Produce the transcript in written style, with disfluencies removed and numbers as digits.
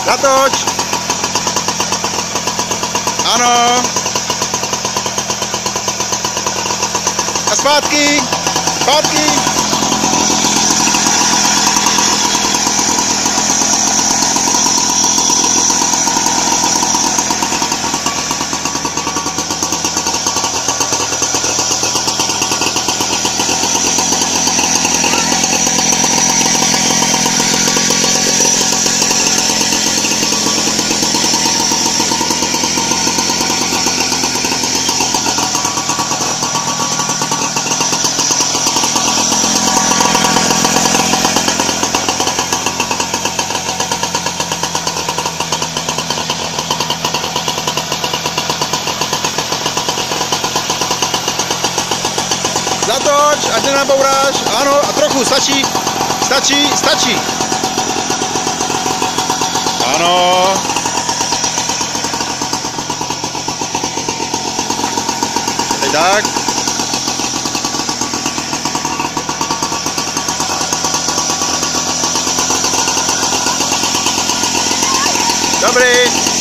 Zatoč. Ano. A zpátky. Zpátky. Zatoč, ať nenabouráš. Ano, a trochu, stačí. Stačí, stačí. Ano. Teď tak. Dobrý.